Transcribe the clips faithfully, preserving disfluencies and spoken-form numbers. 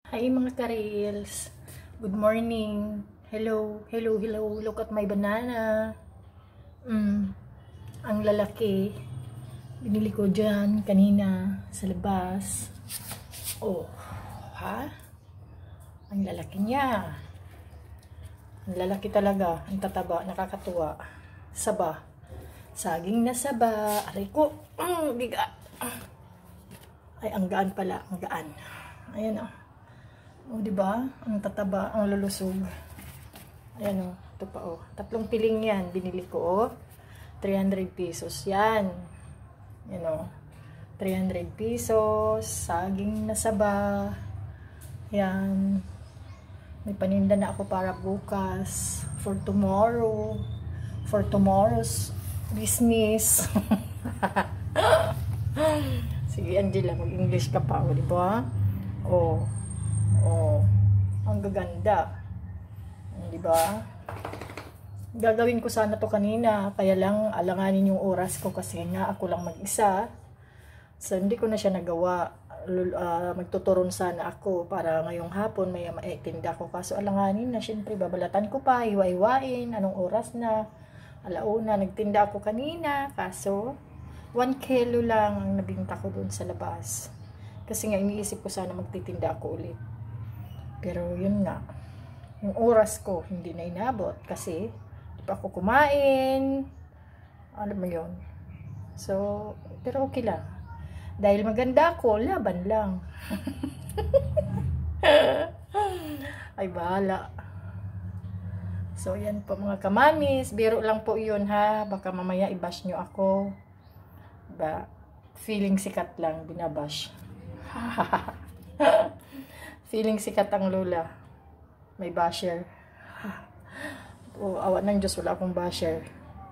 Hi mga ka-reels. Good morning. Hello, hello, hello. Look at my banana. Mm, ang lalaki. Binili ko dyan kanina sa labas. Oh, ha? Ang lalaki niya. Ang lalaki talaga. Ang tataba, nakakatuwa. Saba. Saging na saba. Aray ko. Mm, bigat. Ay, ang gaan pala. Ang gaan. Ayan o. Oh. O, oh, diba? Ang tataba, ang lulusog. Ayan o. Oh, ito pa o. Oh. Tatlong piling yan. Binili ko o. Oh. three hundred pesos yan. Yan o. Oh. three hundred pesos. Saging na saba. Yan. May paninda na ako para bukas. For tomorrow. For tomorrow's business. Sige, Angela. Mag-English ka pa o. Oh, diba? O. Oh. Oh, ang gaganda. Di ba? Gagawin ko sana to kanina, kaya lang alanganin yung oras ko kasi nga ako lang mag-isa. So hindi ko na siya nagawa. Uh, magtuturon sana ako para ngayong hapon may maitinda ko, kaso alanganin na, syempre babalatan ko pa, hiwa-hiwain, anong oras na, alauna. Nagtinda ako kanina, kaso one kilo lang ang nabinta ko dun sa labas, kasi nga iniisip ko sana magtitinda ako ulit. Pero yun nga, yung oras ko hindi na inabot kasi di pa ako kumain. Ano mo yun? So, pero okay lang. Dahil maganda ako, laban lang. Ay, bahala. So, yan po mga kamamis. Biro lang po yun ha. Baka mamaya i-bash nyo ako. Ba, feeling sikat lang, binabash. Feeling sikat ang lola. May basher. Oh, awa ng Diyos, wala akong basher.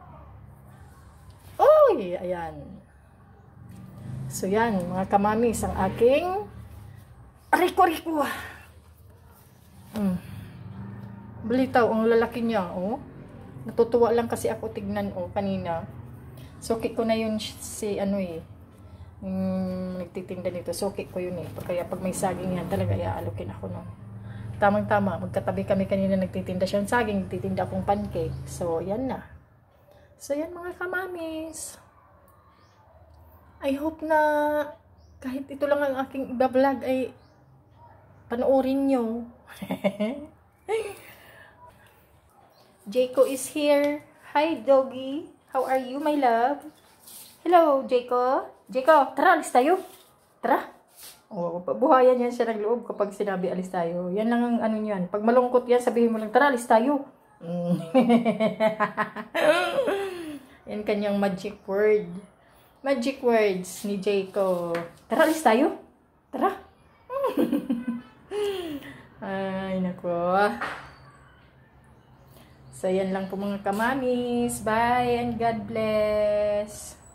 Oy, ayan. So yan, mga kamamis, ang aking riko-riko. Hmm. Balitaw, ang lalaki niya, oh. Natutuwa lang kasi ako tignan, oh, kanina. Suki ko na yun si, ano eh, yung nagtitinda nito, suki ko yun eh. Kaya pag may saging yan, talaga iaalokin ako nun. Tamang-tama, magkatabi kami kanina, nagtitinda siya ng saging, nagtitinda akong pancake. So, yan na. So, yan mga kamamis. I hope na kahit ito lang ang aking iba-vlog ay panoorin nyo. Jayco is here. Hi, doggy. How are you, my love? Hello, Jayco. Jayco, tara, alis tayo. Tara. O, buhayan yan siya ng loob kapag sinabi alis tayo. Yan lang ang ano yan. Pag malungkot yan, sabihin mo lang, tara, alis tayo. Mm. Yan kanyang magic word. Magic words ni Jayco. Tara, alis tayo. Tara. Ay, nako. So, yan lang po mga kamamis. Bye and God bless.